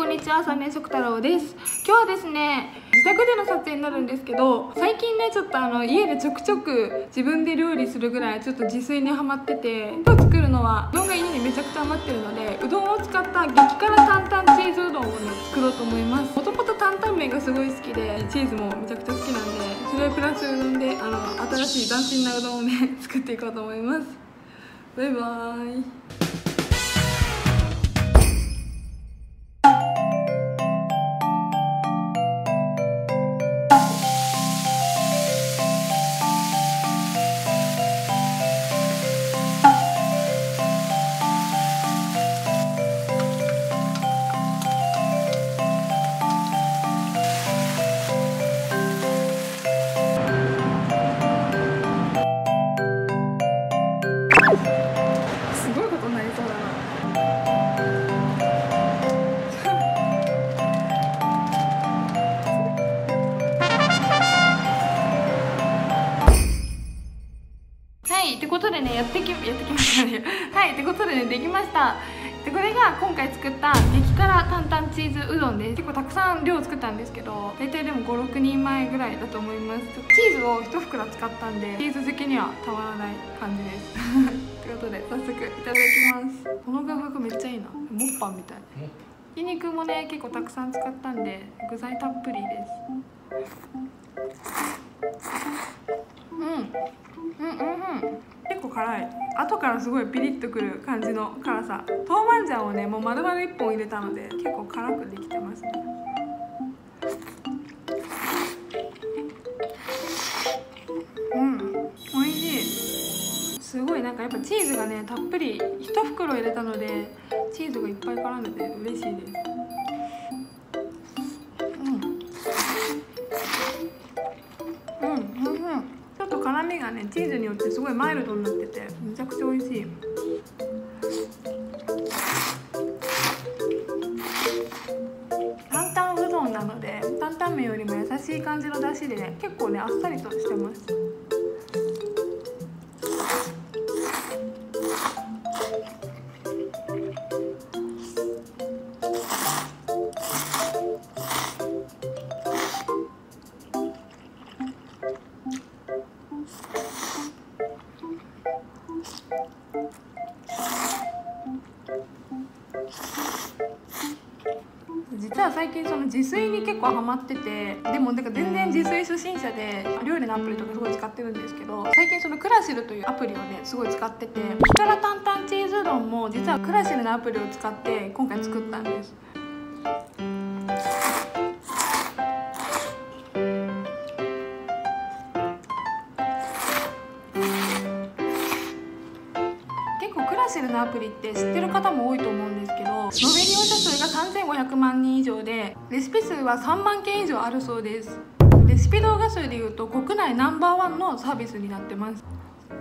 こんにちは、三年食太郎です。今日はですね、自宅での撮影になるんですけど、最近ねちょっと家でちょくちょく自分で料理するぐらいちょっと自炊にハマってて、今日作るのはうどんが家にめちゃくちゃ余ってるので、うどんを使った激辛担々チーズうどんをね作ろうと思います。もともと担々麺がすごい好きで、チーズもめちゃくちゃ好きなんで、それプラスうどんで新しい斬新なうどんをね作っていこうと思います。バイバーイ。すごいことになりそうだな。はい、ってことでね、やってきましたね。はい、ってことでね、できました。で、これが今回作った激辛担々チーズうどんです。結構たくさん量作ったんですけど、大体でも5、6人前ぐらいだと思います。チーズを1袋使ったんで、チーズ好きにはたまらない感じです。ということで、早速いただきます。この画角めっちゃいいな。モッパンみたい。ひき肉もね、結構たくさん使ったんで、具材たっぷりです。結構辛い。後からすごいピリッとくる感じの辛さ。豆板醤をねもう丸々1本入れたので結構辛くできてますね。美味しい。すごいなんかやっぱチーズがねたっぷり1袋入れたので、チーズがいっぱい絡んでて嬉しいです。ちょっと辛みがねチーズによってすごいマイルドになっててめちゃくちゃ美味しい。担々うどんなので担々麺よりも優しい感じの出汁で、ね、結構ねあっさりとしてます。実は最近その自炊に結構ハマってて、でもなんか全然自炊初心者で料理のアプリとかすごい使ってるんですけど、最近そのクラシルというアプリをねすごい使ってて、激辛担々チーズうどんも実はクラシルのアプリを使って今回作ったんです。クラシルのアプリって知ってる方も多いと思うんですけど、延べ利用者数が3500万人以上で、レシピ数は3万件以上あるそうです。レシピ動画数でいうと国内ナンバーワンのサービスになってます。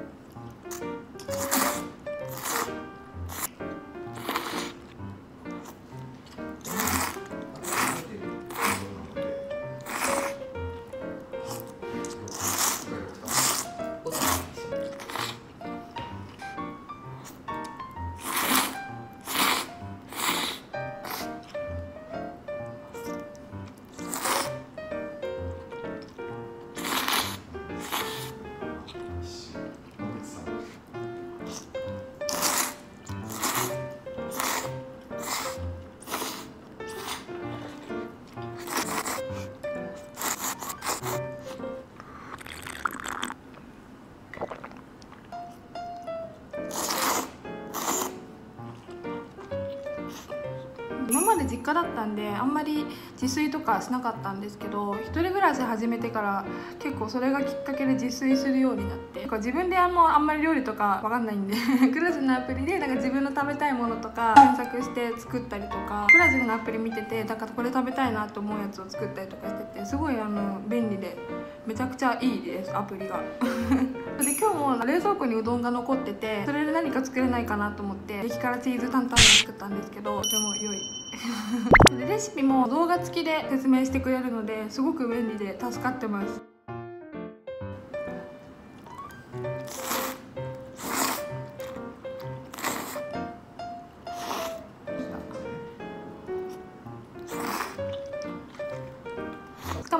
今まで実家だったんであんまり自炊とかしなかったんですけど、一人暮らし始めてから結構それがきっかけで自炊するようになって、自分であんまり料理とかわかんないんでクラジルのアプリでなんか自分の食べたいものとか検索して作ったりとか、クラジルのアプリ見ててだからこれ食べたいなと思うやつを作ったりとかしてて、すごい便利でめちゃくちゃいいです、アプリがで今日も冷蔵庫にうどんが残ってて、それで何か作れないかなと思って激辛チーズ担々麺作ったんですけど、とても良いでレシピも動画付きで説明してくれるのですごく便利で助かってます。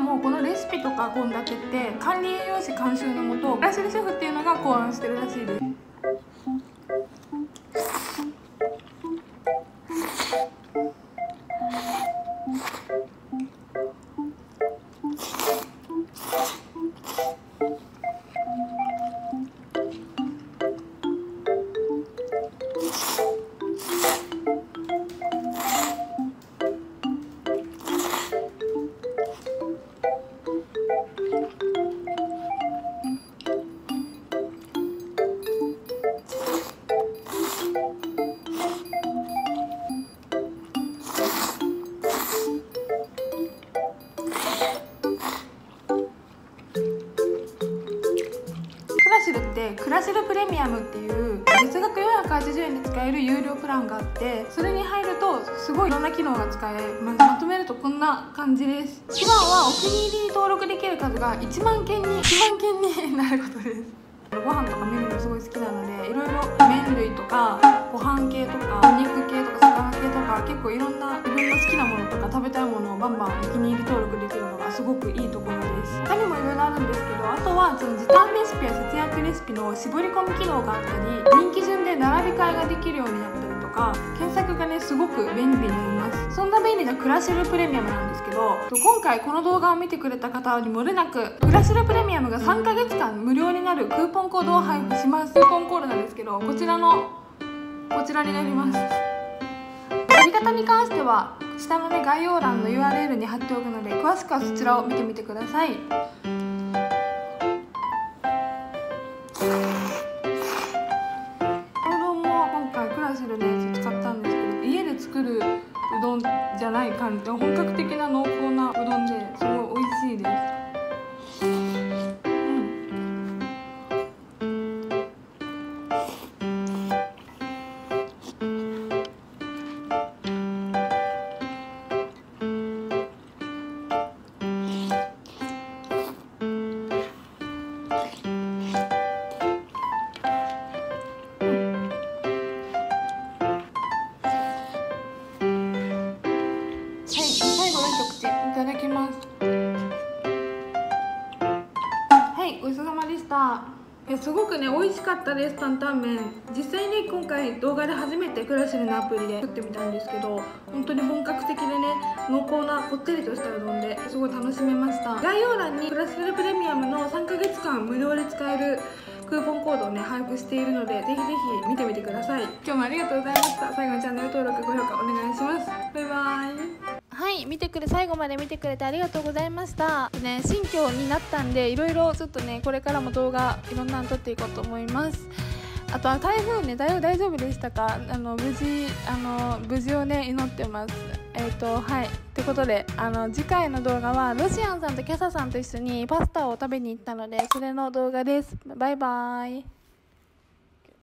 もこのレシピとか献立って管理栄養士監修のもとクラシルシェフっていうのが考案してるらしいです。クラシルプレミアムっていう月額480円で使える有料プランがあって、それに入るとすごいいろんな機能が使えます。まとめるとこんな感じです。一番はお気に入りに登録できる数が1万件になることです。ご飯とか見るのすごい好きなので、いろいろ麺類とかご飯系とかお肉系とか魚系とか結構いろんな好きなものとか食べたいものをバンバンお気に入り登録できるのがすごくいいところです。他にもいろいろあるんですけど、あとはその時短レシピや節約レシピの絞り込み機能があったり、人気順で並び替えができるようになったりとか、検索がねすごく便利になります。そんな便利なクラシルプレミアムなんですけど、今回この動画を見てくれた方にもれなくクラシルプレミアムが3ヶ月間無料になるクーポンコードを配布します。クーポンコードなんですけど、こちらになります。やり方に関しては下のね概要欄の URL に貼っておくので、詳しくはそちらを見てみてください。作るうどんじゃない感じ、本格的な濃厚なうどんですごい美味しいです。いただきます。はい、ごちそうさまでした。すごくね美味しかったです。担々麺、実際に今回動画で初めてクラシルのアプリで作ってみたんですけど、本当に本格的でね濃厚なこってりとしたうどんですごい楽しめました。概要欄にクラシルプレミアムの3ヶ月間無料で使えるクーポンコードをね配布しているので、ぜひぜひ見てみてください。今日もありがとうございました。最後にチャンネル登録、ご評価お願いします。バイバイ。はい、最後まで見てくれてありがとうございました。ね、新居になったんで、いろいろちょっとね、これからも動画いろんなの撮っていこうと思います。あとは台風ね、大丈夫でしたか？無事をね、祈ってます。はい。ということで、次回の動画は、ロシアンさんとキャサさんと一緒にパスタを食べに行ったので、それの動画です。バイバーイ。